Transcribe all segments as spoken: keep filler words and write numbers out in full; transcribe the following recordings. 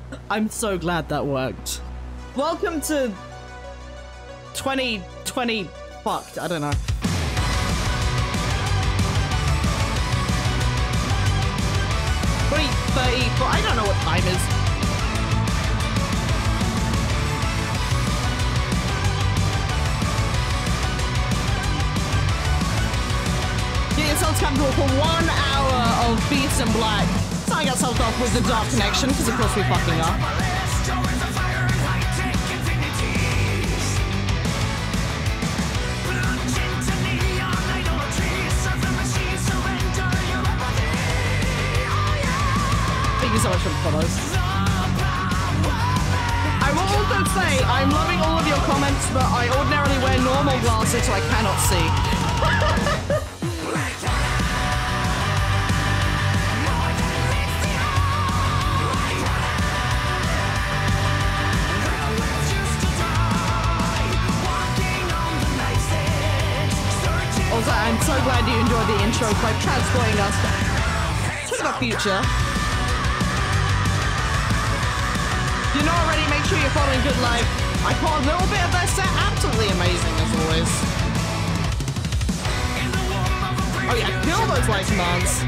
I'm so glad that worked. Welcome to twenty twenty fucked. I don't know. twenty thirty-four. I don't know what time is. Get yourselves comfortable for one hour of Beast and Black. Starting ourselves off with the Dark Connection, because of course we fucking are. Thank you so much for the follows. I will also say, I'm loving all of your comments, but I ordinarily wear normal glasses, so I cannot see. Also, I'm so glad you enjoyed the intro by transporting us to the future. If you're not already, make sure you're following Good Life. I caught a little bit of their set. Absolutely amazing, as always. Oh yeah, kill those light commands.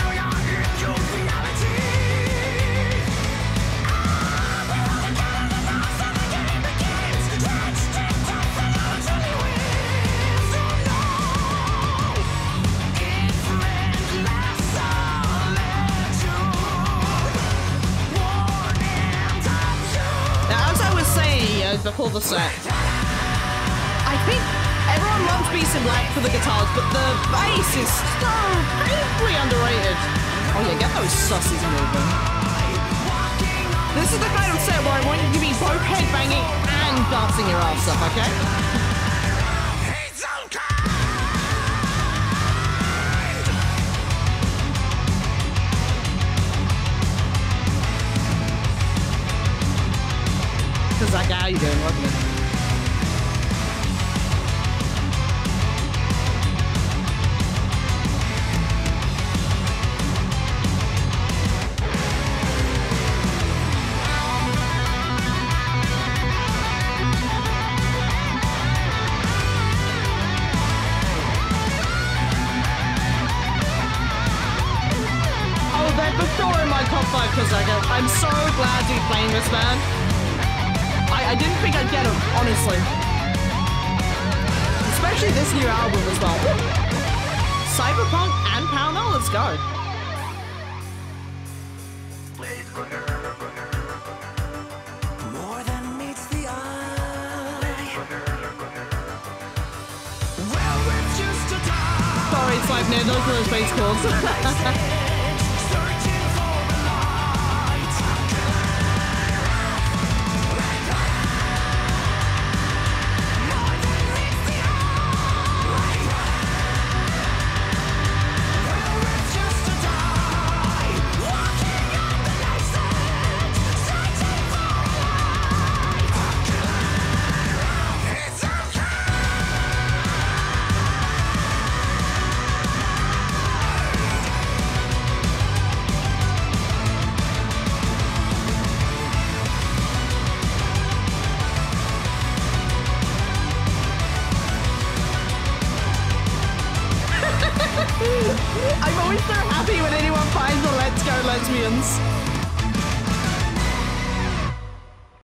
Before the set, I think everyone loves Beast in Black for the guitars, but the bass is so painfully underrated. Oh yeah, get those sussies moving. This is the kind of set where I want you to be both headbanging and dancing your ass off, okay? Zach, how you doing? Welcome in. Oh, they're for sure in my top five, Kazaka. I'm so glad you're playing this, man. I didn't think I'd get them, honestly. Especially this new album as well. Cyberpunk and Pound, let's go. More than meets the eye. Sorry, Slipe, no, those were those bass chords. I'm always so happy when anyone finds the Let's Go Lesbians.